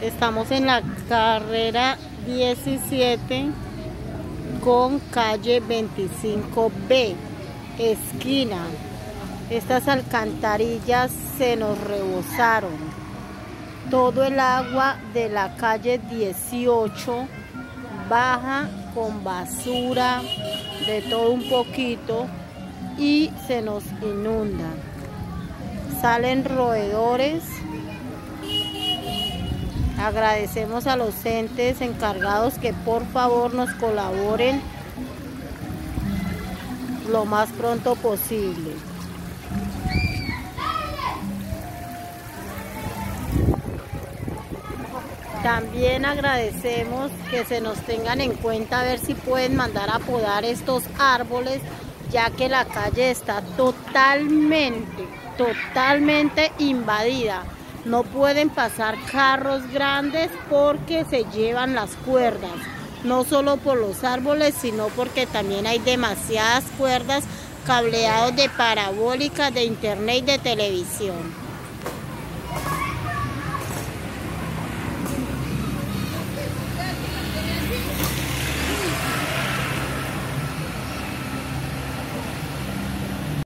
Estamos en la carrera 17 con calle 25B, esquina. Estas alcantarillas se nos rebosaron. Todo el agua de la calle 18 baja con basura, de todo un poquito, y se nos inunda. Salen roedores. Agradecemos a los entes encargados que por favor nos colaboren lo más pronto posible. También agradecemos que se nos tengan en cuenta a ver si pueden mandar a podar estos árboles, ya que la calle está totalmente invadida. No pueden pasar carros grandes porque se llevan las cuerdas, no solo por los árboles, sino porque también hay demasiadas cuerdas cableados de parabólicas, de internet y de televisión.